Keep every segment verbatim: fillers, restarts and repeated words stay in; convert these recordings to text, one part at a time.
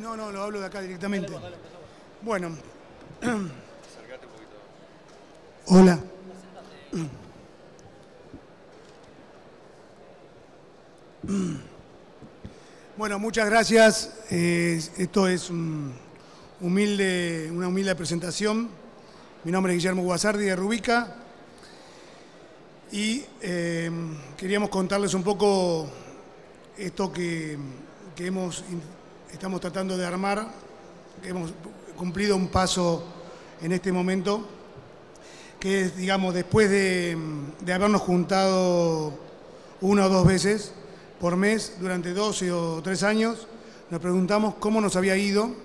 no, no, lo hablo de acá directamente. Bueno. Acércate un poquito. Hola. Bueno, muchas gracias. Eh, esto es un humilde, una humilde presentación. Mi nombre es Guillermo Guasardi de Rubica y eh, queríamos contarles un poco esto que, que hemos, estamos tratando de armar, que hemos cumplido un paso en este momento, que es, digamos, después de, de habernos juntado una o dos veces por mes durante doce o tres años, nos preguntamos cómo nos había ido.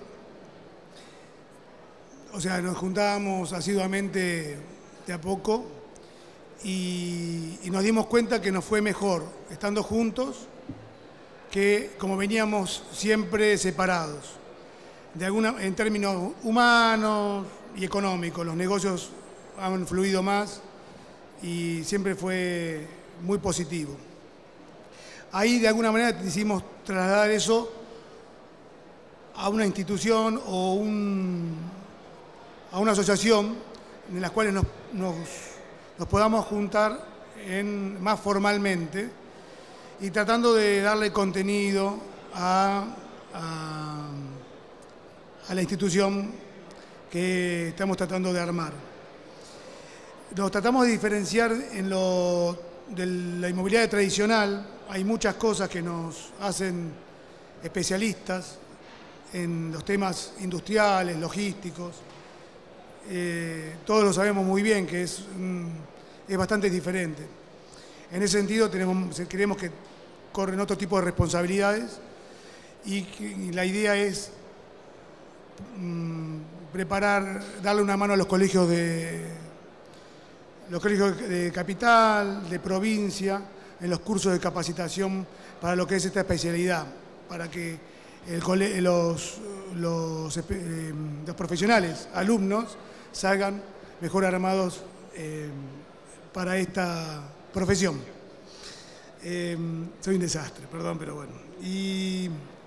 O sea, nos juntábamos asiduamente de a poco y, y nos dimos cuenta que nos fue mejor estando juntos que como veníamos siempre separados, de alguna, en términos humanos y económicos. Los negocios han fluido más y siempre fue muy positivo. Ahí de alguna manera quisimos trasladar eso a una institución o un, a una asociación en las cuales nos, nos, nos podamos juntar en, más formalmente y tratando de darle contenido a, a, a la institución que estamos tratando de armar. Nos tratamos de diferenciar en lo de la inmobiliaria tradicional. Hay muchas cosas que nos hacen especialistas en los temas industriales, logísticos. Eh, todos lo sabemos muy bien que es, es bastante diferente. En ese sentido tenemos, creemos que corren otro tipo de responsabilidades y, y la idea es mmm, preparar, darle una mano a los colegios de, los colegios de capital, de provincia, en los cursos de capacitación para lo que es esta especialidad, para que el, los, los, eh, los profesionales, alumnos, salgan mejor armados eh, para esta profesión. Eh, soy un desastre, perdón, pero bueno. Y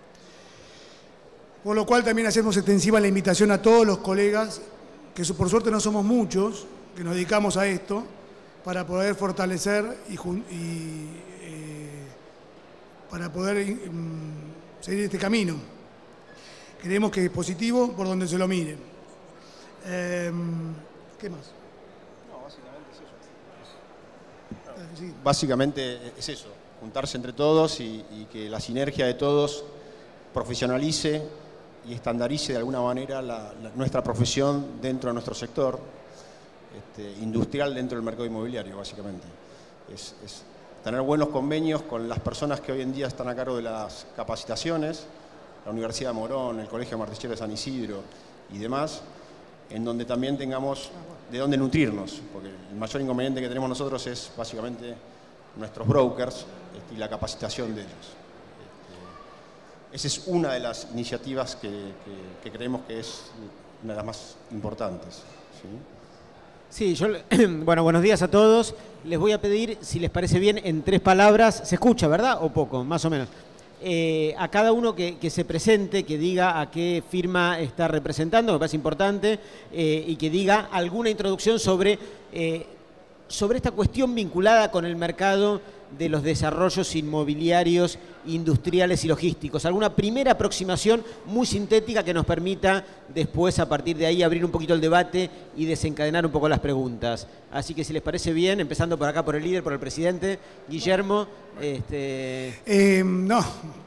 por lo cual también hacemos extensiva la invitación a todos los colegas, que por suerte no somos muchos, que nos dedicamos a esto, para poder fortalecer y, y eh, para poder eh, seguir este camino. Creemos que es positivo por donde se lo mire. Eh, ¿Qué más? No, básicamente es eso. Sí. Básicamente es eso, juntarse entre todos y, y que la sinergia de todos profesionalice y estandarice de alguna manera la, la, nuestra profesión dentro de nuestro sector. Este, industrial dentro del mercado inmobiliario, básicamente. Es, es tener buenos convenios con las personas que hoy en día están a cargo de las capacitaciones, la Universidad de Morón, el Colegio de Martilleros de San Isidro y demás, en donde también tengamos de dónde nutrirnos, porque el mayor inconveniente que tenemos nosotros es básicamente nuestros brokers este, y la capacitación de ellos. Este, esa es una de las iniciativas que, que, que creemos que es una de las más importantes, ¿sí? Sí, yo, bueno, buenos días a todos. Les voy a pedir, si les parece bien, en tres palabras, se escucha, ¿verdad? O poco, más o menos. Eh, a cada uno que, que se presente, que diga a qué firma está representando, me parece importante, eh, y que diga alguna introducción sobre, eh, sobre esta cuestión vinculada con el mercado de los desarrollos inmobiliarios, industriales y logísticos. Alguna primera aproximación muy sintética que nos permita después, a partir de ahí, abrir un poquito el debate y desencadenar un poco las preguntas. Así que si les parece bien, empezando por acá por el líder, por el presidente, Guillermo. Este... Eh, no.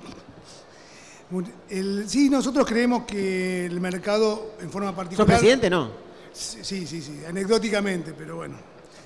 El, sí, nosotros creemos que el mercado, en forma particular... ¿Sos presidente, no? Sí, sí, sí, anecdóticamente, pero bueno.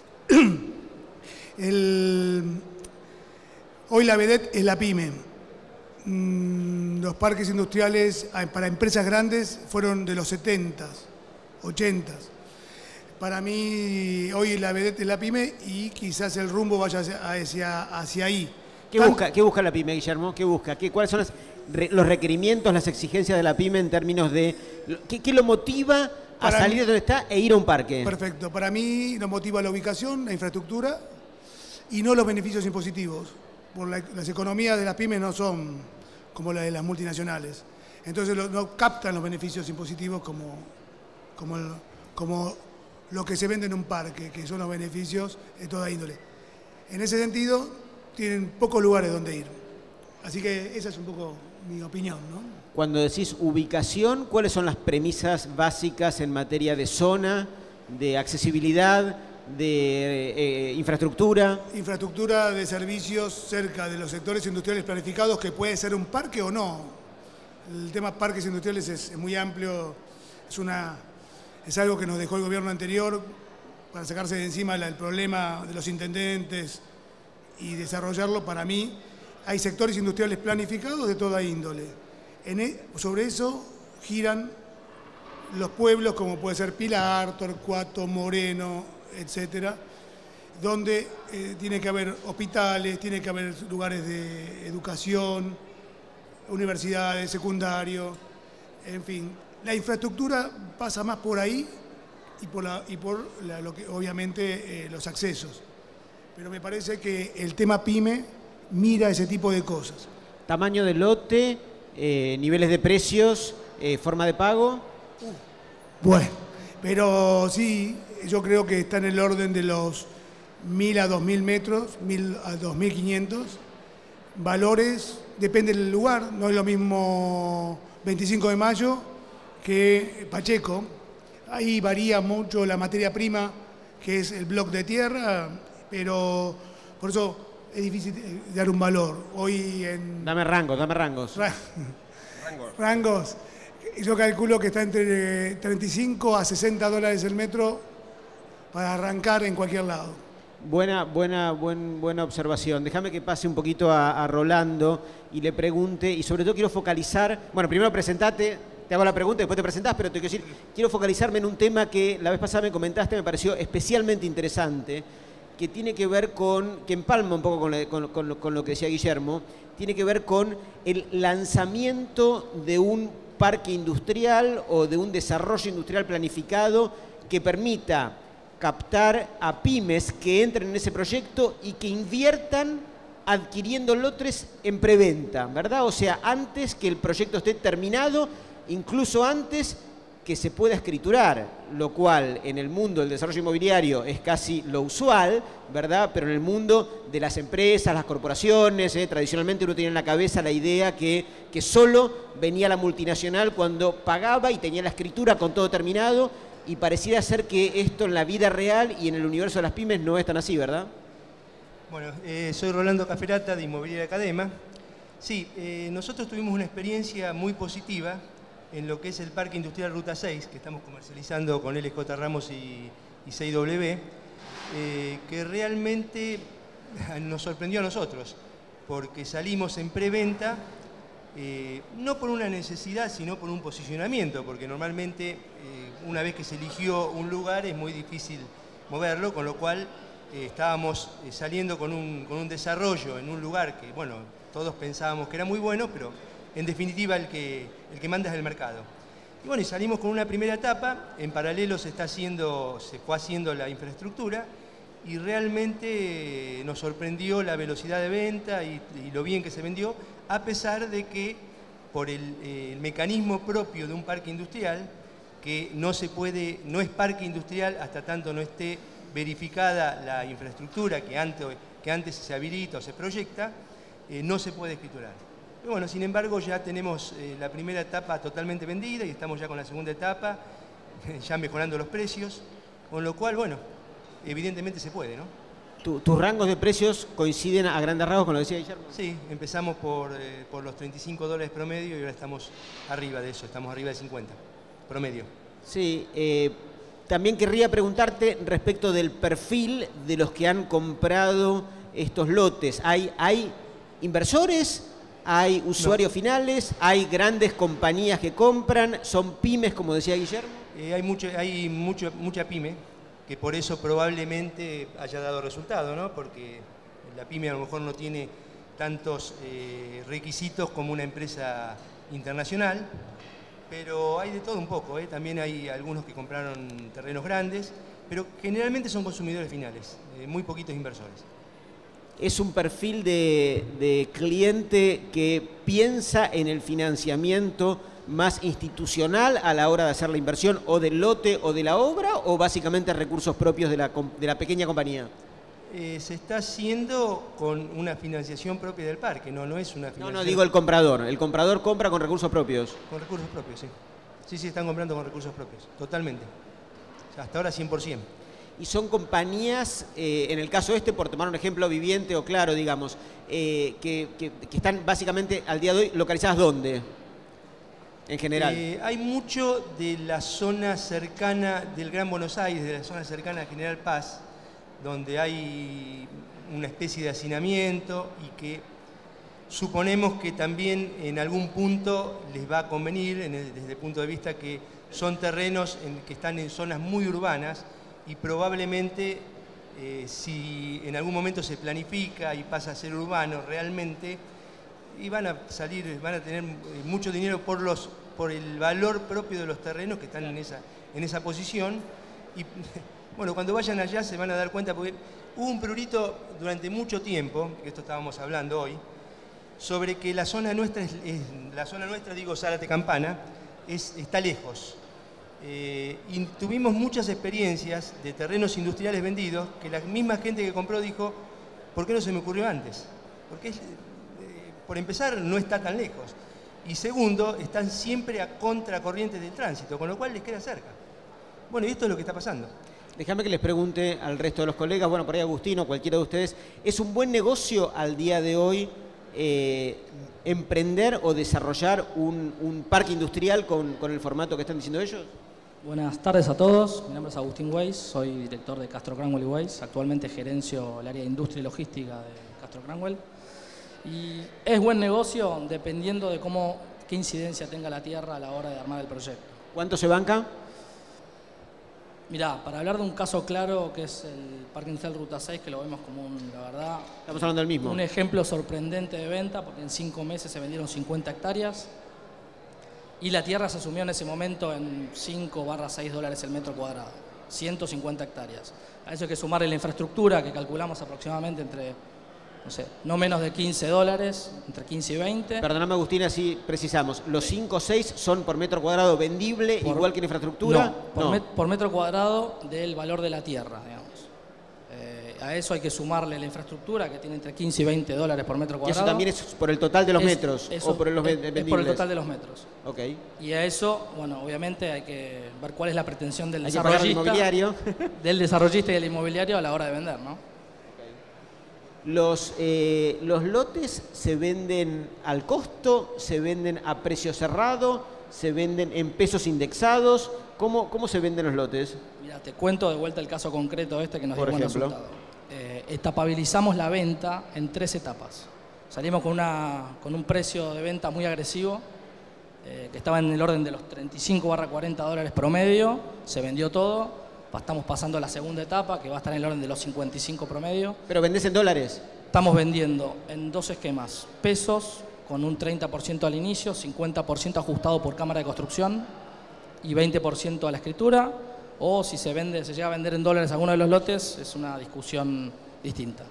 El... Hoy la vedette es la pyme. Los parques industriales para empresas grandes fueron de los setentas, ochentas. Para mí, hoy la vedette es la pyme y quizás el rumbo vaya hacia, hacia ahí. ¿Qué busca, ¿Qué busca la pyme, Guillermo? ¿Qué busca? ¿Qué, ¿Cuáles son las, los requerimientos, las exigencias de la pyme en términos de... ¿Qué, qué lo motiva a para salir de donde está e ir a un parque? Perfecto. Para mí lo motiva la ubicación, la infraestructura y no los beneficios impositivos. Por la, las economías de las pymes no son como las de las multinacionales. Entonces lo, no captan los beneficios impositivos como, como, el, como lo que se vende en un parque, que son los beneficios de toda índole. En ese sentido, tienen pocos lugares donde ir. Así que esa es un poco mi opinión, ¿no? Cuando decís ubicación, ¿cuáles son las premisas básicas en materia de zona, de accesibilidad, de eh, infraestructura? Infraestructura de servicios cerca de los sectores industriales planificados, que puede ser un parque o no. El tema parques industriales es, es muy amplio, es, una, es algo que nos dejó el gobierno anterior para sacarse de encima el problema de los intendentes y desarrollarlo. Para mí hay sectores industriales planificados de toda índole. En e, sobre eso giran los pueblos como puede ser Pilar, Torcuato, Moreno, etcétera, donde eh, tiene que haber hospitales, tiene que haber lugares de educación, universidades, secundarios, en fin. La infraestructura pasa más por ahí y por, la, y por la, lo que, obviamente eh, los accesos. Pero me parece que el tema PYME mira ese tipo de cosas. Tamaño de lote, eh, niveles de precios, eh, forma de pago. Uh, bueno, pero sí, yo creo que está en el orden de los mil a dos mil metros, mil a dos mil quinientos. Valores, depende del lugar, no es lo mismo veinticinco de mayo que Pacheco. Ahí varía mucho la materia prima, que es el bloque de tierra, pero por eso es difícil dar un valor. Hoy en... Dame rangos, dame rangos. Ra... Rangos. Rangos. Yo calculo que está entre treinta y cinco a sesenta dólares el metro para arrancar en cualquier lado. Buena, buena, buen, buena observación. Déjame que pase un poquito a, a Rolando y le pregunte, y sobre todo quiero focalizar, bueno, primero presentate, te hago la pregunta, después te presentás, pero te quiero decir, quiero focalizarme en un tema que la vez pasada me comentaste, me pareció especialmente interesante, que tiene que ver con, que empalma un poco con, la, con, con, con lo que decía Guillermo, tiene que ver con el lanzamiento de un parque industrial o de un desarrollo industrial planificado que permita captar a pymes que entren en ese proyecto y que inviertan adquiriendo lotes en preventa, ¿verdad? O sea, antes que el proyecto esté terminado, incluso antes que se pueda escriturar, lo cual en el mundo del desarrollo inmobiliario es casi lo usual, ¿verdad? Pero en el mundo de las empresas, las corporaciones, ¿eh? tradicionalmente uno tenía en la cabeza la idea que, que solo venía la multinacional cuando pagaba y tenía la escritura con todo terminado, y pareciera ser que esto en la vida real y en el universo de las pymes no es tan así, ¿verdad? Bueno, eh, soy Rolando Caferata de Inmobiliaria Cadema. Sí, eh, nosotros tuvimos una experiencia muy positiva en lo que es el Parque Industrial Ruta seis, que estamos comercializando con L J Ramos y, y seis W, eh, que realmente nos sorprendió a nosotros, porque salimos en preventa, eh, no por una necesidad, sino por un posicionamiento, porque normalmente eh, una vez que se eligió un lugar es muy difícil moverlo, con lo cual eh, estábamos eh, saliendo con un, con un desarrollo en un lugar que, bueno, todos pensábamos que era muy bueno, pero en definitiva el que, el que manda es el mercado. Y bueno, y salimos con una primera etapa, en paralelo se, está haciendo, se fue haciendo la infraestructura y realmente nos sorprendió la velocidad de venta y, y lo bien que se vendió, a pesar de que por el, eh, el mecanismo propio de un parque industrial, que no se puede, no es parque industrial hasta tanto no esté verificada la infraestructura que antes, que antes se habilita o se proyecta, eh, no se puede escriturar. Y bueno, sin embargo, ya tenemos eh, la primera etapa totalmente vendida y estamos ya con la segunda etapa, ya mejorando los precios, con lo cual, bueno, evidentemente se puede, ¿no? ¿Tu, ¿Tus rangos de precios coinciden a grandes rasgos con lo que decía Guillermo? Sí, empezamos por, eh, por los treinta y cinco dólares promedio y ahora estamos arriba de eso, estamos arriba de cincuenta promedio. Sí, eh, también querría preguntarte respecto del perfil de los que han comprado estos lotes. ¿Hay, hay inversores? ¿Hay usuarios no. finales? ¿Hay grandes compañías que compran? ¿Son pymes, como decía Guillermo? Eh, hay mucho, hay mucho, mucha pyme, que por eso probablemente haya dado resultado, ¿no? Porque la pyme a lo mejor no tiene tantos eh, requisitos como una empresa internacional, pero hay de todo un poco, ¿eh? También hay algunos que compraron terrenos grandes, pero generalmente son consumidores finales, eh, muy poquitos inversores. es un perfil de, de cliente que piensa en el financiamiento más institucional a la hora de hacer la inversión o del lote o de la obra, o básicamente recursos propios de la, de la pequeña compañía? Eh, se está haciendo con una financiación propia del parque, no, no es una financiación... No, no, digo el comprador. El comprador compra con recursos propios. Con recursos propios, sí. Sí, sí, están comprando con recursos propios, totalmente. O sea, hasta ahora cien por ciento. Y son compañías, eh, en el caso este, por tomar un ejemplo viviente o claro, digamos, eh, que, que, que están básicamente al día de hoy localizadas ¿dónde? En general. Eh, hay mucho de la zona cercana del Gran Buenos Aires, de la zona cercana a General Paz, donde hay una especie de hacinamiento y que suponemos que también en algún punto les va a convenir, en el, desde el punto de vista que son terrenos en, que están en zonas muy urbanas y probablemente eh, si en algún momento se planifica y pasa a ser urbano realmente, y van a salir, van a tener mucho dinero por, los, por el valor propio de los terrenos que están en esa, en esa posición. Y bueno, cuando vayan allá se van a dar cuenta, porque hubo un prurito durante mucho tiempo, que esto estábamos hablando hoy, sobre que la zona nuestra, es, es, la zona nuestra, digo Zárate Campana, es, está lejos. Eh, y tuvimos muchas experiencias de terrenos industriales vendidos que la misma gente que compró dijo, ¿por qué no se me ocurrió antes? Porque es, eh, por empezar no está tan lejos. Y segundo, están siempre a contracorriente del tránsito, con lo cual les queda cerca. Bueno, y esto es lo que está pasando. Déjame que les pregunte al resto de los colegas, bueno, por ahí Agustino, cualquiera de ustedes, ¿es un buen negocio al día de hoy eh, emprender o desarrollar un, un parque industrial con, con el formato que están diciendo ellos? Buenas tardes a todos, mi nombre es Agustín Weiss, soy director de Castro Cranwell y Weiss, actualmente gerencio el área de industria y logística de Castro Cranwell. Y es buen negocio dependiendo de cómo, qué incidencia tenga la tierra a la hora de armar el proyecto. ¿Cuánto se banca? Mirá, para hablar de un caso claro que es el Parque Industrial Ruta seis, que lo vemos como un, la verdad, estamos hablando del mismo. Un ejemplo sorprendente de venta, porque en cinco meses se vendieron cincuenta hectáreas. Y la tierra se asumió en ese momento en cinco barra seis dólares el metro cuadrado, ciento cincuenta hectáreas. A eso hay que sumarle la infraestructura, que calculamos aproximadamente entre, no sé, no menos de quince dólares, entre quince y veinte. Perdóname, Agustín, así precisamos. ¿Los cinco o seis son por metro cuadrado vendible, por, igual que la infraestructura? No, por, no. Met, por metro cuadrado del valor de la tierra, digamos. A eso hay que sumarle la infraestructura, que tiene entre quince y veinte dólares por metro cuadrado. ¿Y eso también es por el total de los es, metros? Eso, ¿O por los es, vendibles? Es por el total de los metros. Ok. Y a eso, bueno, obviamente hay que ver cuál es la pretensión del hay desarrollista, que pagar el inmobiliario. del desarrollista y del inmobiliario a la hora de vender, ¿no? Okay. Los, eh, ¿Los lotes se venden al costo? ¿Se venden a precio cerrado? ¿Se venden en pesos indexados? ¿Cómo, cómo se venden los lotes? Mira, te cuento de vuelta el caso concreto este que nos dio buen ejemplo. resultado. Eh, etapabilizamos la venta en tres etapas. Salimos con, una, con un precio de venta muy agresivo, eh, que estaba en el orden de los treinta y cinco barra cuarenta dólares promedio, se vendió todo, estamos pasando a la segunda etapa, que va a estar en el orden de los cincuenta y cinco promedio. ¿Pero vendés en dólares? Estamos vendiendo en dos esquemas, pesos, con un treinta por ciento al inicio, cincuenta por ciento ajustado por cámara de construcción y veinte por ciento a la escritura. O si se vende, se llega a vender en dólares alguno de los lotes, es una discusión distinta.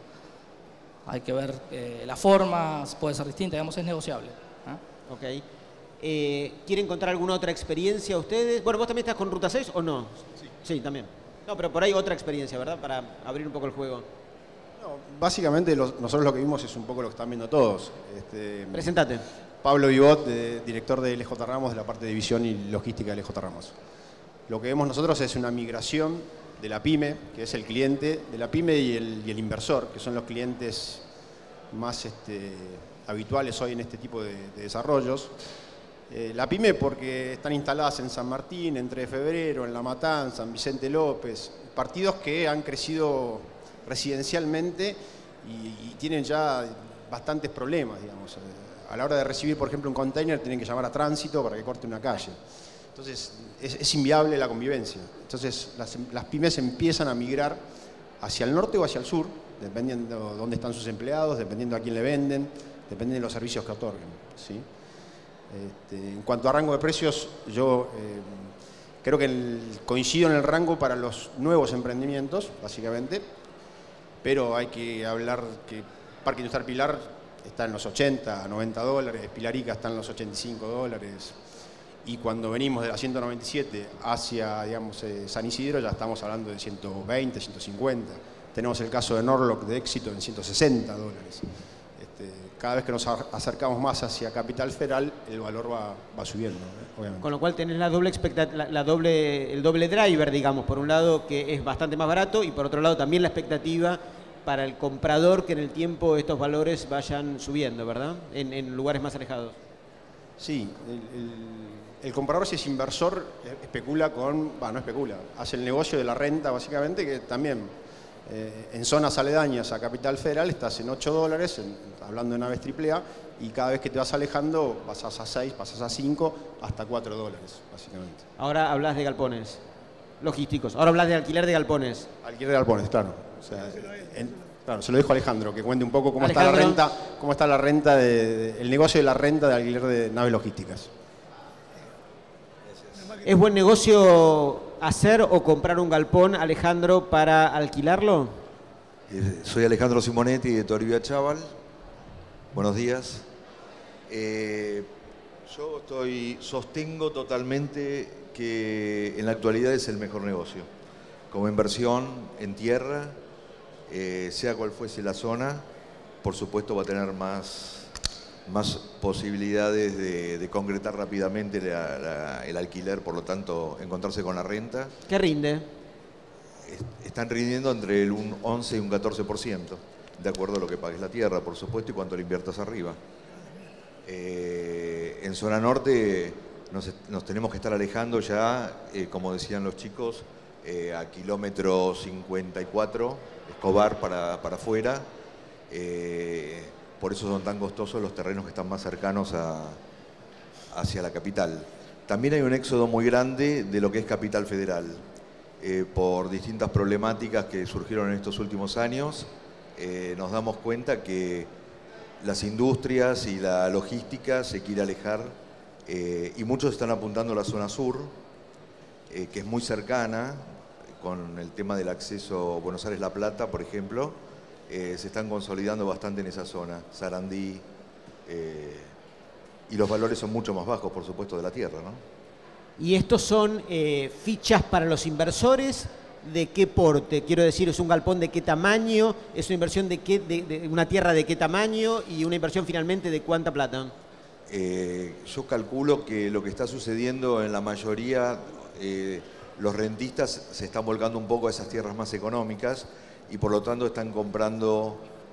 Hay que ver, eh, la forma puede ser distinta, digamos, es negociable. ¿eh? Ok. Eh, ¿Quieren contar alguna otra experiencia ustedes? Bueno, ¿vos también estás con Ruta seis o no? Sí. Sí, también. No, pero por ahí otra experiencia, ¿verdad? Para abrir un poco el juego. No, básicamente los, nosotros lo que vimos es un poco lo que están viendo todos. Este, Presentate. Pablo Vivot, de, director de L J Ramos, de la parte de división y logística de L J Ramos. Lo que vemos nosotros es una migración de la pyme, que es el cliente, de la pyme y el, y el inversor, que son los clientes más este, habituales hoy en este tipo de, de desarrollos. Eh, la pyme porque están instaladas en San Martín, en tres de febrero, en La Matanza, en Vicente López, partidos que han crecido residencialmente y, y tienen ya bastantes problemas, digamos. A la hora de recibir, por ejemplo, un container, tienen que llamar a tránsito para que corte una calle. Entonces, es, es inviable la convivencia. Entonces, las, las pymes empiezan a migrar hacia el norte o hacia el sur, dependiendo de dónde están sus empleados, dependiendo a quién le venden, dependiendo de los servicios que otorguen, ¿sí? Este, en cuanto a rango de precios, yo eh, creo que el, coincido en el rango para los nuevos emprendimientos, básicamente, pero hay que hablar que Parque Industrial Pilar está en los ochenta, noventa dólares, Pilarica está en los ochenta y cinco dólares. Y cuando venimos de la ciento noventa y siete hacia, digamos, eh, San Isidro, ya estamos hablando de ciento veinte, ciento cincuenta. Tenemos el caso de Norlock de Éxito en ciento sesenta dólares. Este, cada vez que nos acercamos más hacia Capital Federal, el valor va, va subiendo, ¿eh? Obviamente. Con lo cual tenés la doble expectat- la, la doble, el doble driver, digamos, por un lado que es bastante más barato y por otro lado también la expectativa para el comprador que en el tiempo estos valores vayan subiendo, ¿verdad? En, en lugares más alejados. Sí, el, el, el comprador, si es inversor, especula con, bueno, no especula, hace el negocio de la renta básicamente, que también eh, en zonas aledañas a Capital Federal estás en ocho dólares, en, hablando de naves triple A, y cada vez que te vas alejando pasas a seis, pasas a cinco, hasta cuatro dólares, básicamente. Ahora hablas de galpones logísticos, ahora hablas de alquiler de galpones. Alquiler de galpones, claro. O sea, en, claro, se lo dejo a Alejandro, que cuente un poco cómo Alejandro. está la renta, cómo está la renta de, de, el negocio de la renta de alquiler de naves logísticas. ¿Es buen negocio hacer o comprar un galpón, Alejandro, para alquilarlo? Eh, soy Alejandro Simonetti de Toribia Chaval. Buenos días. Eh, yo estoy, sostengo totalmente que en la actualidad es el mejor negocio. Como inversión en tierra, eh, sea cual fuese la zona, por supuesto va a tener más, más posibilidades de, de concretar rápidamente la, la, el alquiler, por lo tanto encontrarse con la renta. ¿Qué rinde? Están rindiendo entre el un once y un catorce por ciento, de acuerdo a lo que pagues la tierra, por supuesto, y cuánto le inviertas arriba. Eh, en zona norte nos, nos tenemos que estar alejando ya, eh, como decían los chicos, eh, a kilómetro cincuenta y cuatro, Escobar para, para afuera. Eh, por eso son tan costosos los terrenos que están más cercanos a, hacia la capital. También hay un éxodo muy grande de lo que es Capital Federal. Eh, por distintas problemáticas que surgieron en estos últimos años, eh, nos damos cuenta que las industrias y la logística se quiere alejar eh, y muchos están apuntando a la zona sur, eh, que es muy cercana, con el tema del acceso Buenos Aires-La Plata, por ejemplo, eh, se están consolidando bastante en esa zona, Sarandí, eh, y los valores son mucho más bajos, por supuesto, de la tierra, ¿no? ¿Y estos son eh, fichas para los inversores? ¿De qué porte? Quiero decir, ¿es un galpón de qué tamaño? ¿Es una inversión de, qué, de, de una tierra de qué tamaño? ¿Y una inversión finalmente de cuánta plata? Eh, yo calculo que lo que está sucediendo en la mayoría, eh, los rentistas se están volcando un poco a esas tierras más económicas y por lo tanto están comprando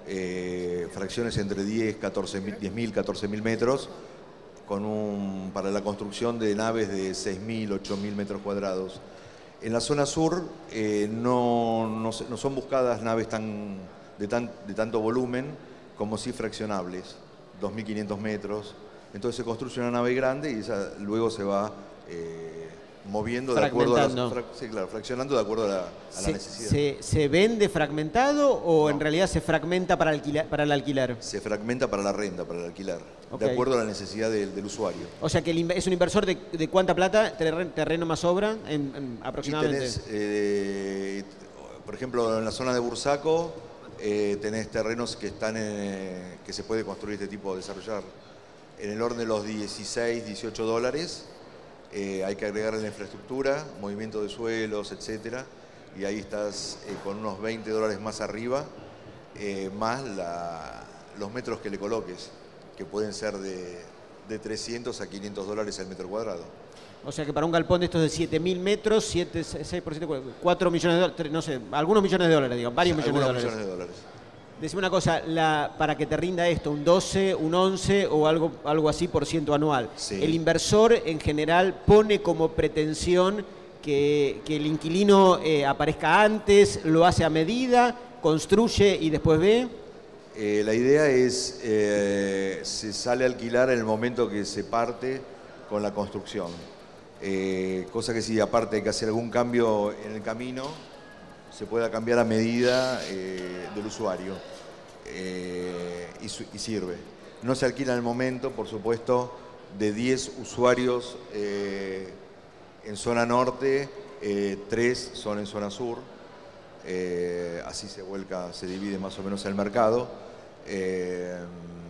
eh, fracciones entre diez, mil, catorce mil metros con un, para la construcción de naves de seis mil, ocho mil metros cuadrados. En la zona sur eh, no, no, no son buscadas naves tan, de, tan, de tanto volumen como sí fraccionables, dos mil quinientos metros. Entonces se construye una nave grande y esa luego se va eh, moviendo de acuerdo a la, fra, sí, claro, fraccionando de acuerdo a la, a se, la necesidad. Se, ¿Se vende fragmentado o no. en realidad se fragmenta para, alquilar, para el alquiler? Se fragmenta para la renta, para el alquiler, okay. de acuerdo a la necesidad del, del usuario. O sea que el, es un inversor de, de cuánta plata, terreno, terreno más obra en, en aproximadamente. Tenés, eh, por ejemplo, en la zona de Bursaco eh, tenés terrenos que están en, que se puede construir este tipo de desarrollar en el orden de los dieciséis, dieciocho dólares. Eh, hay que agregar la infraestructura, movimiento de suelos, etcétera, y ahí estás eh, con unos veinte dólares más arriba, eh, más la, los metros que le coloques, que pueden ser de, de trescientos a quinientos dólares el metro cuadrado. O sea que para un galpón de estos de siete mil metros, siete, seis por siete, cuatro millones de dólares, no sé, algunos millones de dólares, digamos, varios millones de dólares. millones de dólares. Decime una cosa, la, para que te rinda esto, un doce, un once o algo, algo así por ciento anual. Sí. El inversor en general pone como pretensión que, que el inquilino eh, aparezca antes, lo hace a medida, construye y después ve. Eh, la idea es, eh, se sale a alquilar en el momento que se parte con la construcción. Eh, cosa que si aparte hay que hacer algún cambio en el camino, se pueda cambiar a medida eh, del usuario eh, y, su, y sirve. No se alquila en el momento, por supuesto, de diez usuarios eh, en zona norte, eh, tres son en zona sur, eh, así se vuelca, se divide más o menos el mercado. Eh,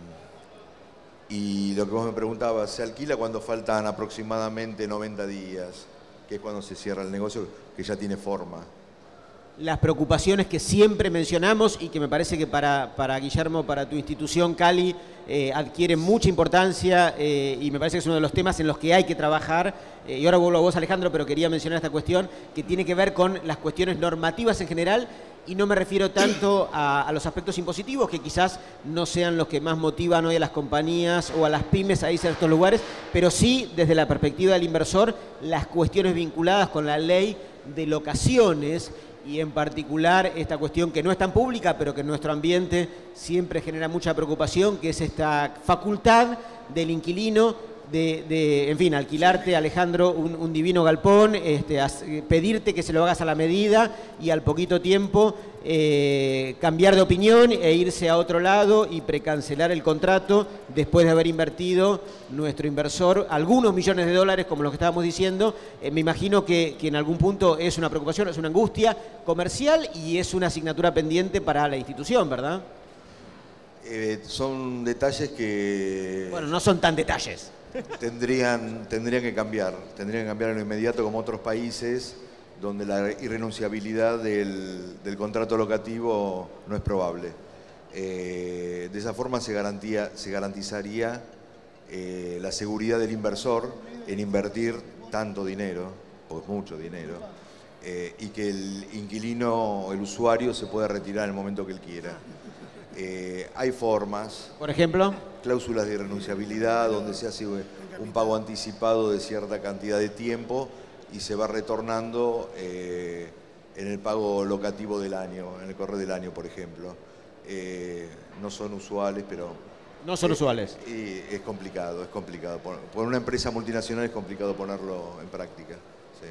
y lo que vos me preguntabas, ¿se alquila cuando faltan aproximadamente noventa días? Que es cuando se cierra el negocio, que ya tiene forma. Las preocupaciones que siempre mencionamos y que me parece que para, para Guillermo, para tu institución, Cali, eh, adquieren mucha importancia eh, y me parece que es uno de los temas en los que hay que trabajar. Eh, y ahora vuelvo a vos, Alejandro, pero quería mencionar esta cuestión que tiene que ver con las cuestiones normativas en general y no me refiero tanto a, a los aspectos impositivos, que quizás no sean los que más motivan hoy a las compañías o a las pymes a irse a estos lugares, pero sí, desde la perspectiva del inversor, las cuestiones vinculadas con la ley de locaciones y en particular esta cuestión que no es tan pública, pero que en nuestro ambiente siempre genera mucha preocupación, que es esta facultad del inquilino de, de en fin, alquilarte, Alejandro, un, un divino galpón, este, as, pedirte que se lo hagas a la medida y al poquito tiempo eh, cambiar de opinión e irse a otro lado y precancelar el contrato después de haber invertido nuestro inversor algunos millones de dólares, como los que estábamos diciendo. Eh, me imagino que, que en algún punto es una preocupación, es una angustia comercial y es una asignatura pendiente para la institución, ¿verdad? Eh, son detalles que... Bueno, no son tan detalles. Tendrían, tendrían que cambiar, tendrían que cambiar en lo inmediato como otros países donde la irrenunciabilidad del, del contrato locativo no es probable. Eh, de esa forma se, garantía, se garantizaría eh, la seguridad del inversor en invertir tanto dinero, o mucho dinero, eh, y que el inquilino o el usuario se pueda retirar en el momento que él quiera. Eh, hay formas. Por ejemplo, cláusulas de irrenunciabilidad donde se hace un pago anticipado de cierta cantidad de tiempo y se va retornando eh, en el pago locativo del año, en el correo del año, por ejemplo. Eh, no son usuales, pero... No son eh, usuales. Y es complicado, es complicado. Por, por una empresa multinacional es complicado ponerlo en práctica. Sí.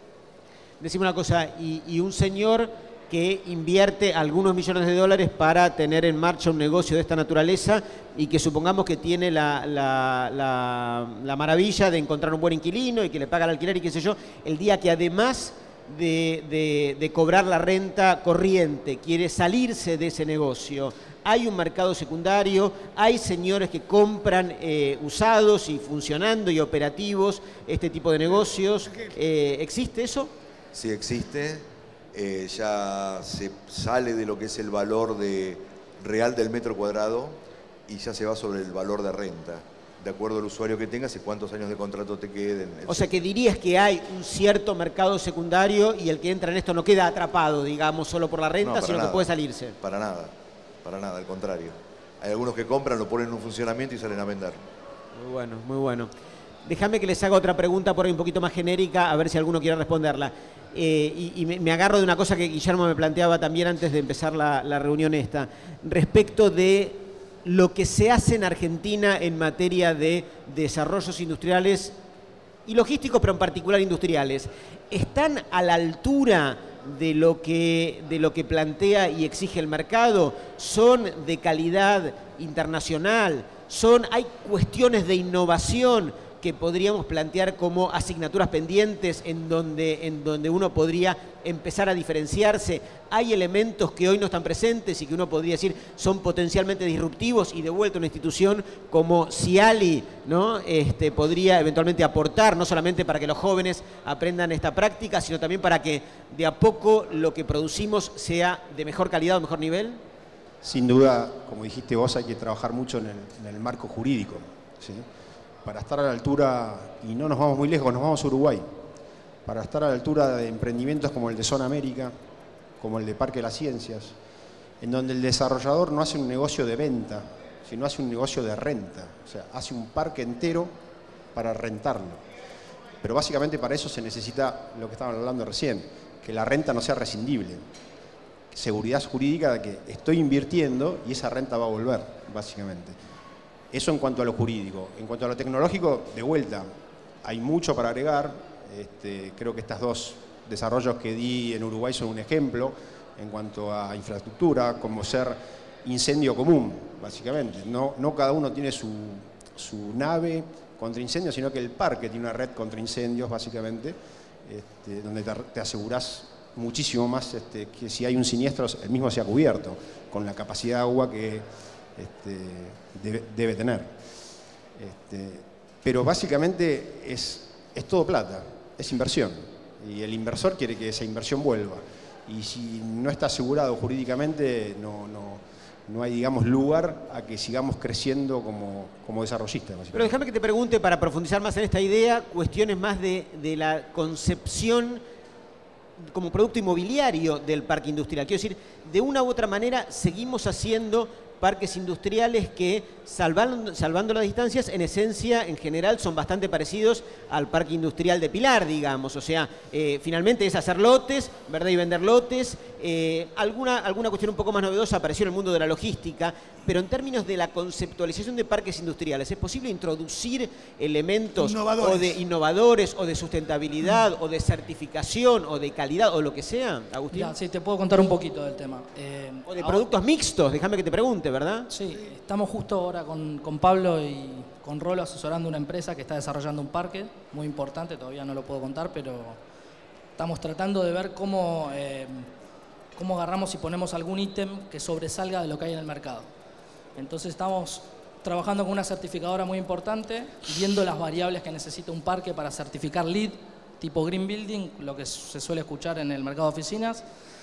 Decime una cosa, y, y un señor que invierte algunos millones de dólares para tener en marcha un negocio de esta naturaleza y que supongamos que tiene la, la, la, la maravilla de encontrar un buen inquilino y que le paga el alquiler y qué sé yo, el día que además de, de, de cobrar la renta corriente quiere salirse de ese negocio, hay un mercado secundario, hay señores que compran eh, usados y funcionando y operativos este tipo de negocios, eh, ¿existe eso? Sí, existe. Eh, ya se sale de lo que es el valor de, real del metro cuadrado y ya se va sobre el valor de renta, de acuerdo al usuario que tengas y cuántos años de contrato te queden. etcétera. O sea que dirías que hay un cierto mercado secundario y el que entra en esto no queda atrapado, digamos, solo por la renta, No, sino nada, que puede salirse. Para nada, para nada, al contrario. Hay algunos que compran, lo ponen en un funcionamiento y salen a vender. Muy bueno, muy bueno. Déjame que les haga otra pregunta por ahí un poquito más genérica, a ver si alguno quiere responderla. Eh, y y me, me agarro de una cosa que Guillermo me planteaba también antes de empezar la, la reunión esta, respecto de lo que se hace en Argentina en materia de desarrollos industriales y logísticos, pero en particular industriales. ¿Están a la altura de lo que, de lo que plantea y exige el mercado? ¿Son de calidad internacional? ¿Son, hay cuestiones de innovación que podríamos plantear como asignaturas pendientes en donde, en donde uno podría empezar a diferenciarse? ¿Hay elementos que hoy no están presentes y que uno podría decir son potencialmente disruptivos y de vuelta una institución como Ciali, ¿no? este, podría eventualmente aportar, no solamente para que los jóvenes aprendan esta práctica, sino también para que de a poco lo que producimos sea de mejor calidad o mejor nivel? Sin duda, como dijiste vos, hay que trabajar mucho en el, en el marco jurídico, ¿sí? Para estar a la altura, y no nos vamos muy lejos, nos vamos a Uruguay, para estar a la altura de emprendimientos como el de Zona América, como el de Parque de las Ciencias, en donde el desarrollador no hace un negocio de venta, sino hace un negocio de renta, o sea, hace un parque entero para rentarlo. Pero básicamente para eso se necesita lo que estaban hablando recién, que la renta no sea rescindible. Seguridad jurídica de que estoy invirtiendo y esa renta va a volver, básicamente. Eso en cuanto a lo jurídico. En cuanto a lo tecnológico, de vuelta, hay mucho para agregar. Este, creo que estos dos desarrollos que di en Uruguay son un ejemplo en cuanto a infraestructura, como ser incendio común, básicamente. No, no cada uno tiene su, su nave contra incendios, sino que el parque tiene una red contra incendios, básicamente, este, donde te, te asegurás muchísimo más este, que si hay un siniestro, el mismo sea cubierto, con la capacidad de agua que este, debe, debe tener. Este, pero básicamente es, es todo plata, es inversión. Y el inversor quiere que esa inversión vuelva. Y si no está asegurado jurídicamente, no, no, no hay, digamos, lugar a que sigamos creciendo como, como desarrollistas. Pero déjame que te pregunte, para profundizar más en esta idea, cuestiones más de, de la concepción como producto inmobiliario del parque industrial. Quiero decir, de una u otra manera seguimos haciendo parques industriales que, salvando, salvando las distancias, en esencia, en general, son bastante parecidos al parque industrial de Pilar, digamos. O sea, eh, finalmente es hacer lotes, ¿verdad? Y vender lotes. Eh, alguna, alguna cuestión un poco más novedosa apareció en el mundo de la logística, pero en términos de la conceptualización de parques industriales, ¿es posible introducir elementos innovadores. o de innovadores, o de sustentabilidad, mm. o de certificación, o de calidad, o lo que sea, Agustín? Ya, sí, te puedo contar un poquito del tema. Eh, o de ahora, productos mixtos, déjame que te pregunte, ¿verdad? Sí, estamos justo ahora con, con Pablo y con Rolo asesorando una empresa que está desarrollando un parque muy importante, todavía no lo puedo contar, pero estamos tratando de ver cómo, eh, cómo agarramos y ponemos algún ítem que sobresalga de lo que hay en el mercado. Entonces estamos trabajando con una certificadora muy importante, viendo las variables que necesita un parque para certificar LEED, tipo Green Building, lo que se suele escuchar en el mercado de oficinas.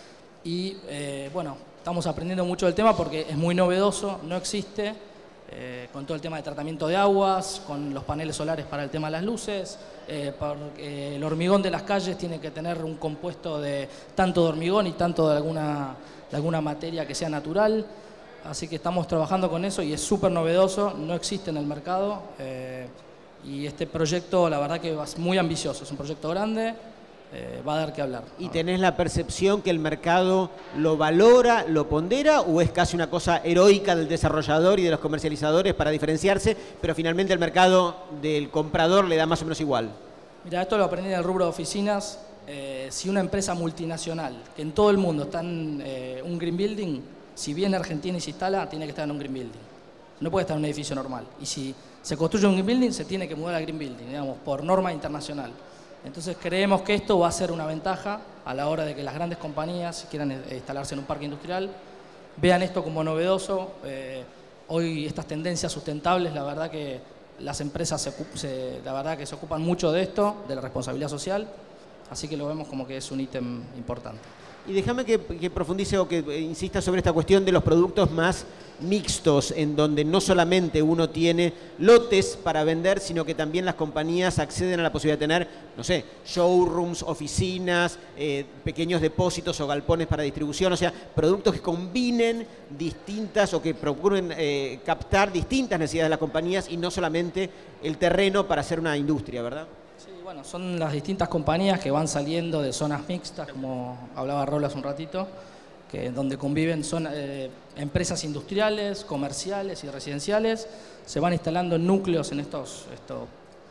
Y eh, bueno, estamos aprendiendo mucho del tema porque es muy novedoso, no existe, eh, con todo el tema de tratamiento de aguas, con los paneles solares para el tema de las luces, eh, porque el hormigón de las calles tiene que tener un compuesto de tanto de hormigón y tanto de alguna, de alguna materia que sea natural. Así que estamos trabajando con eso y es súper novedoso, no existe en el mercado. Eh, y este proyecto, la verdad que es muy ambicioso, es un proyecto grande. Eh, va a dar que hablar. ¿Y tenés la percepción que el mercado lo valora, lo pondera, o es casi una cosa heroica del desarrollador y de los comercializadores para diferenciarse, pero finalmente el mercado del comprador le da más o menos igual? Mira, esto lo aprendí en el rubro de oficinas. Eh, si una empresa multinacional, que en todo el mundo está en eh, un green building, si viene a Argentina y se instala, tiene que estar en un green building. No puede estar en un edificio normal. Y si se construye un green building, se tiene que mudar al green building, digamos, por norma internacional. Entonces creemos que esto va a ser una ventaja a la hora de que las grandes compañías, si quieran instalarse en un parque industrial, vean esto como novedoso. Eh, hoy estas tendencias sustentables, la verdad que las empresas se, se, la verdad que se ocupan mucho de esto, de la responsabilidad social, así que lo vemos como que es un ítem importante. Y déjame que, que profundice o que insista sobre esta cuestión de los productos más mixtos, en donde no solamente uno tiene lotes para vender, sino que también las compañías acceden a la posibilidad de tener, no sé, showrooms, oficinas, eh, pequeños depósitos o galpones para distribución, o sea, productos que combinen distintas o que procuren eh, captar distintas necesidades de las compañías y no solamente el terreno para hacer una industria, ¿verdad? Bueno, son las distintas compañías que van saliendo de zonas mixtas, como hablaba Rolo hace un ratito, que donde conviven son, eh, empresas industriales, comerciales y residenciales, se van instalando en núcleos en estos, estos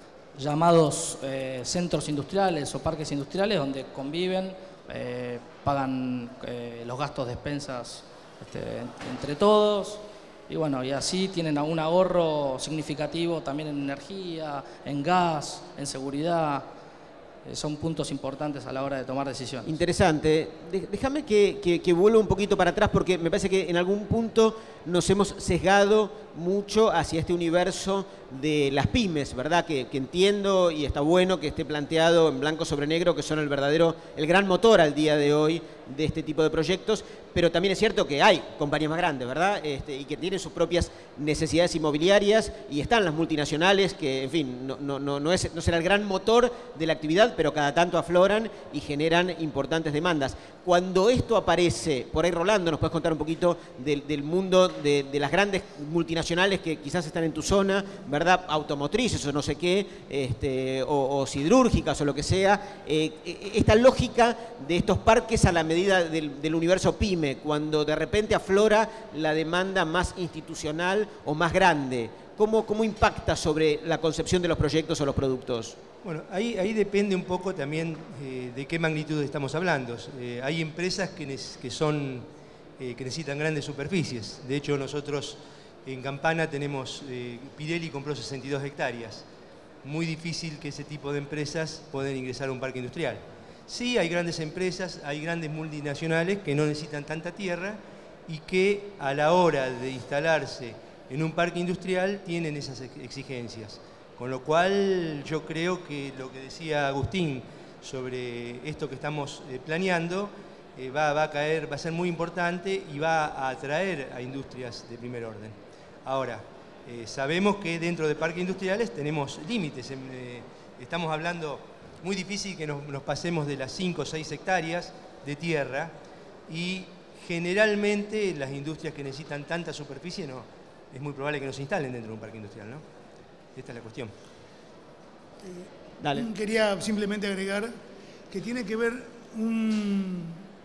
llamados eh, centros industriales o parques industriales, donde conviven, eh, pagan eh, los gastos de expensas este, entre todos. Y bueno, y así tienen un ahorro significativo también en energía, en gas, en seguridad. Eh, son puntos importantes a la hora de tomar decisiones. Interesante. De- déjame que, que, que vuelva un poquito para atrás porque me parece que en algún punto nos hemos sesgado mucho hacia este universo de las pymes, ¿verdad? Que, que entiendo y está bueno que esté planteado en blanco sobre negro, que son el verdadero, el gran motor al día de hoy de este tipo de proyectos, pero también es cierto que hay compañías más grandes, ¿verdad? Este, y que tienen sus propias necesidades inmobiliarias y están las multinacionales que, en fin, no, no, no, no, es, no será el gran motor de la actividad, pero cada tanto afloran y generan importantes demandas. Cuando esto aparece, por ahí Rolando, ¿nos puedes contar un poquito del, del mundo de, de las grandes multinacionales que quizás están en tu zona, ¿verdad? Automotrices o no sé qué, este, o, o siderúrgicas o lo que sea. Eh, esta lógica de estos parques a la medida del, del universo PYME, cuando de repente aflora la demanda más institucional o más grande. ¿Cómo, cómo impacta sobre la concepción de los proyectos o los productos? Bueno, ahí, ahí depende un poco también eh, de qué magnitud estamos hablando. Eh, hay empresas que, que, son, eh, que necesitan grandes superficies. De hecho, nosotros en Campana tenemos, eh, Pirelli compró sesenta y dos hectáreas. Muy difícil que ese tipo de empresas puedan ingresar a un parque industrial. Sí, hay grandes empresas, hay grandes multinacionales que no necesitan tanta tierra y que a la hora de instalarse en un parque industrial tienen esas exigencias. Con lo cual yo creo que lo que decía Agustín sobre esto que estamos eh, planeando eh, va, va a caer, va a ser muy importante y va a atraer a industrias de primer orden. Ahora, eh, sabemos que dentro de parques industriales tenemos límites. Eh, estamos hablando, muy difícil que nos, nos pasemos de las cinco o seis hectáreas de tierra y generalmente las industrias que necesitan tanta superficie no, es muy probable que no se instalen dentro de un parque industrial, ¿no? Esta es la cuestión. Dale. Quería simplemente agregar que tiene que ver un...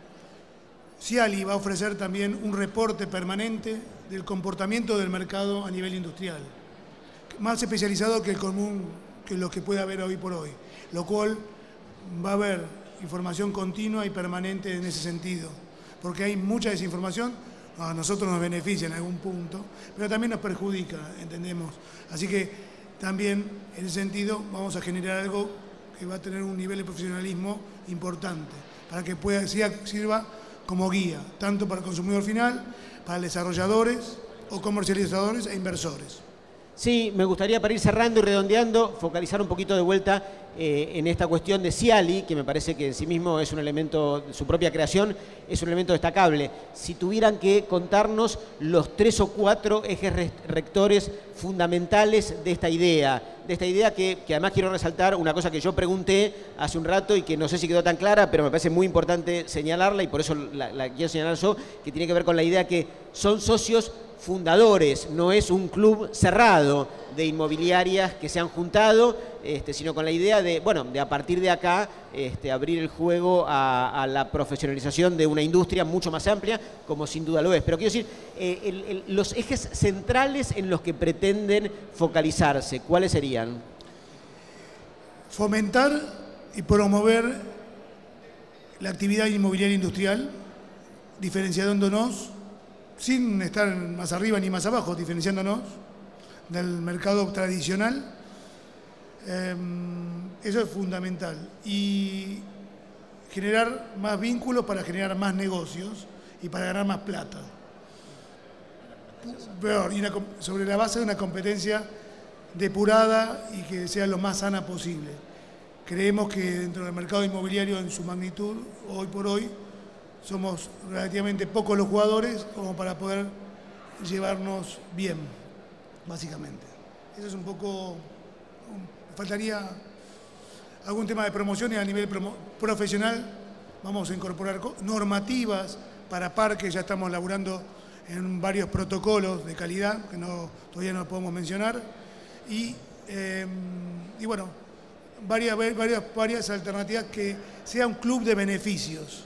Ciali va a ofrecer también un reporte permanente del comportamiento del mercado a nivel industrial, más especializado que el común, que lo que puede haber hoy por hoy, lo cual va a haber información continua y permanente en ese sentido, porque hay mucha desinformación, a nosotros nos beneficia en algún punto, pero también nos perjudica, entendemos. Así que también en ese sentido vamos a generar algo que va a tener un nivel de profesionalismo importante, para que pueda, sirva como guía, tanto para el consumidor final, para desarrolladores o comercializadores e inversores. Sí, me gustaría para ir cerrando y redondeando, focalizar un poquito de vuelta eh, en esta cuestión de Ciali, que me parece que en sí mismo es un elemento, su propia creación, es un elemento destacable. Si tuvieran que contarnos los tres o cuatro ejes rectores fundamentales de esta idea, de esta idea que, que además quiero resaltar una cosa que yo pregunté hace un rato y que no sé si quedó tan clara, pero me parece muy importante señalarla y por eso la, la quiero señalar yo, que tiene que ver con la idea que son socios fundadores, no es un club cerrado de inmobiliarias que se han juntado, este, sino con la idea de, bueno, de a partir de acá este, abrir el juego a, a la profesionalización de una industria mucho más amplia, como sin duda lo es. Pero quiero decir, eh, el, el, los ejes centrales en los que pretenden focalizarse, ¿cuáles serían? Fomentar y promover la actividad inmobiliaria industrial, diferenciándonos sin estar más arriba ni más abajo, diferenciándonos del mercado tradicional. Eh, eso es fundamental. Y generar más vínculos para generar más negocios y para ganar más plata. Peor, y una, sobre la base de una competencia depurada y que sea lo más sana posible. Creemos que dentro del mercado inmobiliario en su magnitud, hoy por hoy, somos relativamente pocos los jugadores como para poder llevarnos bien, básicamente. Eso es un poco... Faltaría algún tema de promoción y a nivel profesional vamos a incorporar normativas para parques, ya estamos laburando en varios protocolos de calidad que no, todavía no podemos mencionar. Y, eh, y bueno, varias, varias, varias alternativas que sea un club de beneficios.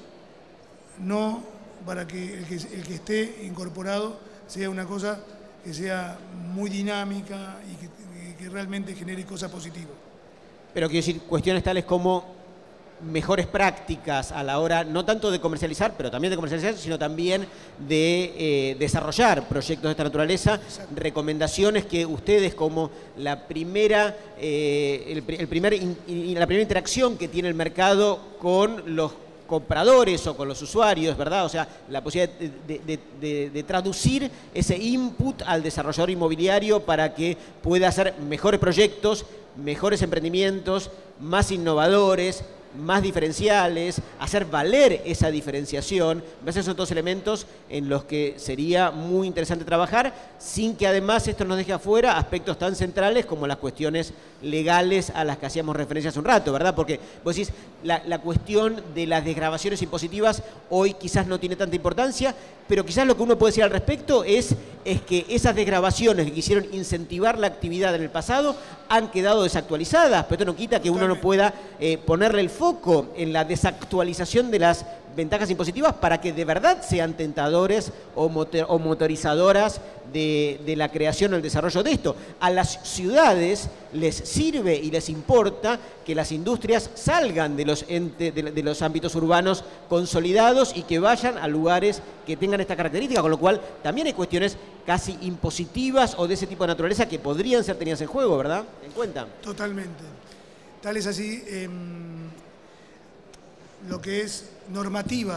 No para que el, que el que esté incorporado sea una cosa que sea muy dinámica y que, que realmente genere cosas positivas. Pero quiero decir, cuestiones tales como mejores prácticas a la hora, no tanto de comercializar, pero también de comercializar, sino también de eh, desarrollar proyectos de esta naturaleza. Exacto. Recomendaciones que ustedes como la primera, eh, el, el primer in, in, la primera interacción que tiene el mercado con los compradores o con los usuarios, ¿verdad? O sea, la posibilidad de, de, de, de traducir ese input al desarrollador inmobiliario para que pueda hacer mejores proyectos, mejores emprendimientos, más innovadores, más diferenciales, hacer valer esa diferenciación. Esos son todos elementos en los que sería muy interesante trabajar, sin que además esto nos deje afuera aspectos tan centrales como las cuestiones legales a las que hacíamos referencia hace un rato, ¿verdad? Porque vos decís, la, la cuestión de las desgravaciones impositivas hoy quizás no tiene tanta importancia, pero quizás lo que uno puede decir al respecto es, es que esas desgravaciones que quisieron incentivar la actividad en el pasado han quedado desactualizadas, pero esto no quita que uno no pueda eh, ponerle el foco en la desactualización de las ventajas impositivas para que de verdad sean tentadores o, motor, o motorizadoras de, de la creación o el desarrollo de esto. A las ciudades les sirve y les importa que las industrias salgan de los, ente, de, de los ámbitos urbanos consolidados y que vayan a lugares que tengan esta característica, con lo cual también hay cuestiones casi impositivas o de ese tipo de naturaleza que podrían ser tenidas en juego, ¿verdad? ¿En cuenta? Totalmente. Tal es así, eh, lo que es normativas,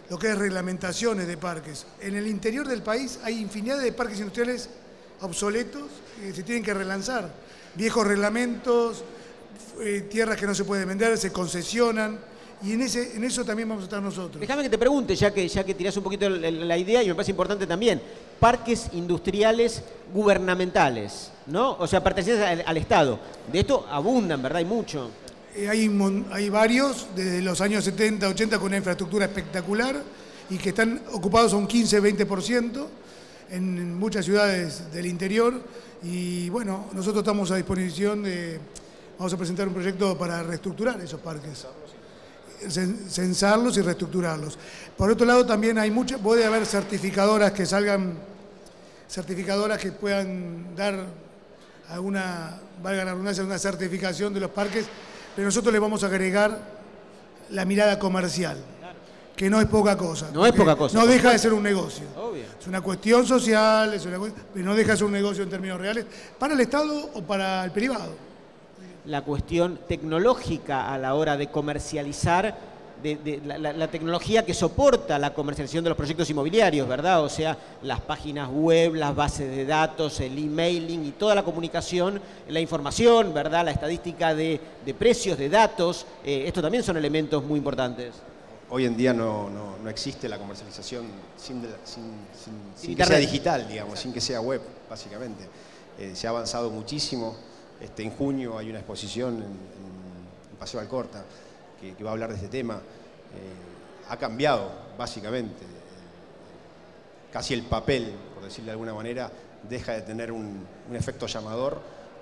lo que es reglamentaciones de parques. En el interior del país hay infinidad de parques industriales obsoletos que se tienen que relanzar. Viejos reglamentos, eh, tierras que no se pueden vender, se concesionan, y en, ese, en eso también vamos a estar nosotros. Déjame que te pregunte, ya que, ya que tirás un poquito la idea, y me parece importante también, parques industriales gubernamentales, ¿no? O sea, pertenecientes al, al Estado. De esto abundan, ¿verdad? Hay mucho. Eh, hay, hay varios, desde los años setenta, ochenta, con una infraestructura espectacular, y que están ocupados a un quince, veinte por ciento en muchas ciudades del interior. Y bueno, nosotros estamos a disposición de... Vamos a presentar un proyecto para reestructurar esos parques. Censarlos y reestructurarlos. Por otro lado, también hay muchas, puede haber certificadoras que salgan, certificadoras que puedan dar alguna, valga la redundancia, una certificación de los parques, pero nosotros le vamos a agregar la mirada comercial, que no es poca cosa. No es poca cosa. No deja de ser un negocio. Obvio. Es una cuestión social, es una, pero no deja de ser un negocio en términos reales, para el Estado o para el privado. La cuestión tecnológica a la hora de comercializar, de, de, la, la, la tecnología que soporta la comercialización de los proyectos inmobiliarios, ¿verdad? O sea, las páginas web, las bases de datos, el emailing y toda la comunicación, la información, ¿verdad? La estadística de, de precios, de datos, eh, esto también son elementos muy importantes. Hoy en día no, no, no existe la comercialización sin, de, sin, sin, sin que Internet. sea digital, digamos, sin que sea web, básicamente. Eh, se ha avanzado muchísimo. Este, en junio hay una exposición en, en, en Paseo Alcorta que, que va a hablar de este tema. Eh, ha cambiado, básicamente. Eh, casi el papel, por decirlo de alguna manera, deja de tener un, un efecto llamador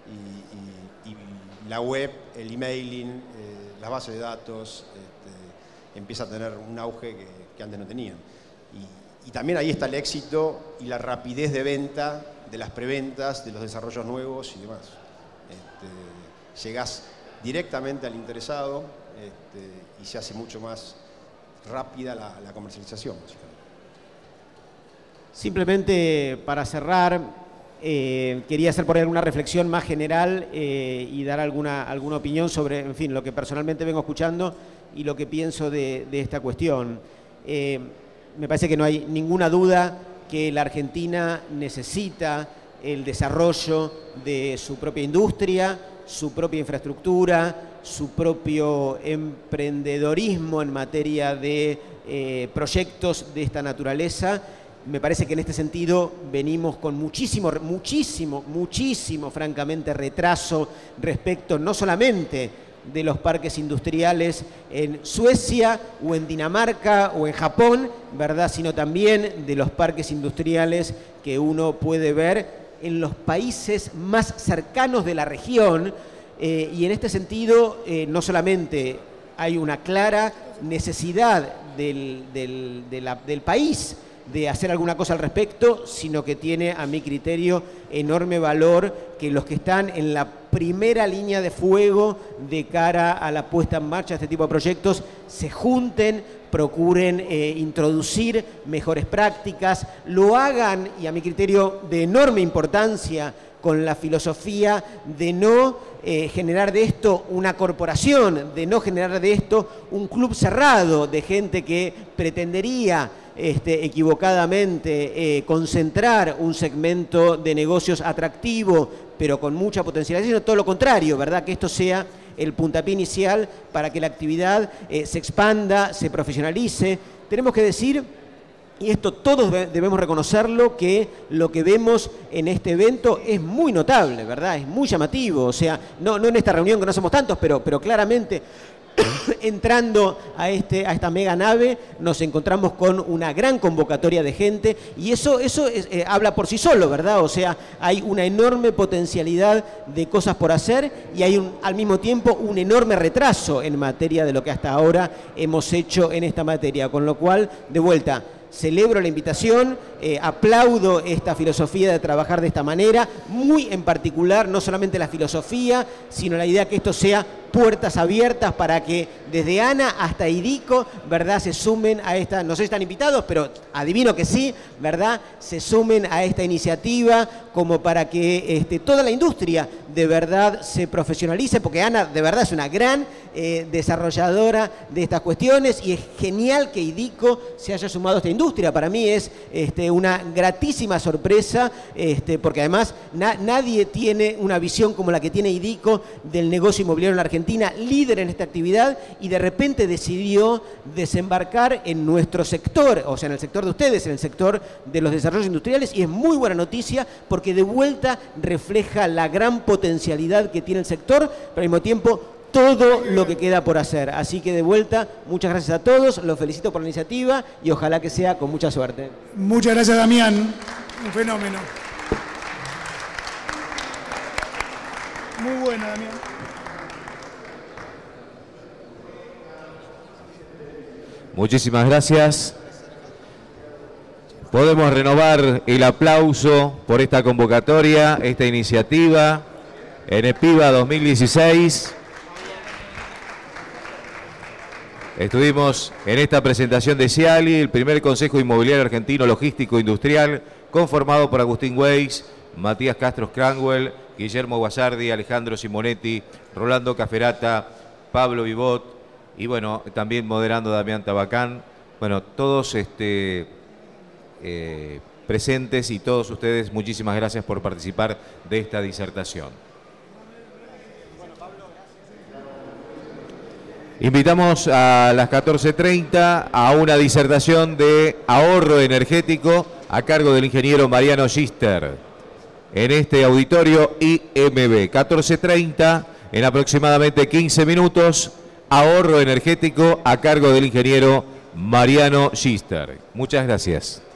y, y, y la web, el emailing, eh, las bases de datos, este, empieza a tener un auge que, que antes no tenían. Y, y también ahí está el éxito y la rapidez de venta, de las preventas, de los desarrollos nuevos y demás. Este, llegás directamente al interesado este, y se hace mucho más rápida la, la comercialización. Simplemente para cerrar, eh, quería hacer por ahí alguna reflexión más general eh, y dar alguna, alguna opinión sobre, en fin, lo que personalmente vengo escuchando y lo que pienso de, de esta cuestión. Eh, me parece que no hay ninguna duda que la Argentina necesita el desarrollo de su propia industria, su propia infraestructura, su propio emprendedorismo en materia de eh, proyectos de esta naturaleza. Me parece que en este sentido venimos con muchísimo, muchísimo, muchísimo, francamente, retraso respecto no solamente de los parques industriales en Suecia o en Dinamarca o en Japón, ¿verdad?, sino también de los parques industriales que uno puede ver en los países más cercanos de la región, eh, y en este sentido eh, no solamente hay una clara necesidad del, del, de la, del país de hacer alguna cosa al respecto, sino que tiene, a mi criterio, enorme valor que los que están en la primera línea de fuego de cara a la puesta en marcha de este tipo de proyectos se junten, procuren eh, introducir mejores prácticas, lo hagan, y a mi criterio de enorme importancia, con la filosofía de no eh, generar de esto una corporación, de no generar de esto un club cerrado de gente que pretendería Este, equivocadamente eh, concentrar un segmento de negocios atractivo, pero con mucha potencialidad, sino todo lo contrario, ¿verdad? Que esto sea el puntapié inicial para que la actividad eh, se expanda, se profesionalice. Tenemos que decir, y esto todos debemos reconocerlo, que lo que vemos en este evento es muy notable, ¿verdad? Es muy llamativo, o sea, no, no en esta reunión que no somos tantos, pero, pero claramente entrando a, este, a esta mega nave nos encontramos con una gran convocatoria de gente y eso, eso es, eh, habla por sí solo, ¿verdad? O sea, hay una enorme potencialidad de cosas por hacer y hay un, al mismo tiempo un enorme retraso en materia de lo que hasta ahora hemos hecho en esta materia, con lo cual, de vuelta, celebro la invitación, eh, aplaudo esta filosofía de trabajar de esta manera, muy en particular, no solamente la filosofía, sino la idea que esto sea puertas abiertas para que desde ANA hasta IDICO, ¿verdad?, se sumen a esta, no sé si están invitados, pero adivino que sí, ¿verdad?, se sumen a esta iniciativa como para que este, toda la industria de verdad se profesionalice, porque ANA de verdad es una gran eh, desarrolladora de estas cuestiones y es genial que IDICO se haya sumado a esta industria. Para mí es este, una gratísima sorpresa, este, porque además na nadie tiene una visión como la que tiene IDICO del negocio inmobiliario en la Argentina, líder en esta actividad, y de repente decidió desembarcar en nuestro sector, o sea, en el sector de ustedes, en el sector de los desarrollos industriales, y es muy buena noticia porque de vuelta refleja la gran potencialidad que tiene el sector, pero al mismo tiempo todo lo que queda por hacer. Así que de vuelta, muchas gracias a todos, los felicito por la iniciativa y ojalá que sea con mucha suerte. Muchas gracias, Damián. Un fenómeno. Muy buena, Damián. Muchísimas gracias. Podemos renovar el aplauso por esta convocatoria, esta iniciativa, ENEPIBA dos mil dieciséis. Estuvimos en esta presentación de Ciali, el primer Consejo Inmobiliario Argentino Logístico Industrial, conformado por Agustín Weiss, Matías Castro Cranwell, Guillermo Guasardi, Alejandro Simonetti, Rolando Caferata, Pablo Vivot y bueno, también moderando Damián Tabacán. Bueno, todos este, eh, presentes y todos ustedes, muchísimas gracias por participar de esta disertación. Invitamos a las catorce treinta a una disertación de ahorro energético a cargo del ingeniero Mariano Gister en este auditorio I M B. catorce treinta, en aproximadamente quince minutos, ahorro energético a cargo del ingeniero Mariano Gister. Muchas gracias.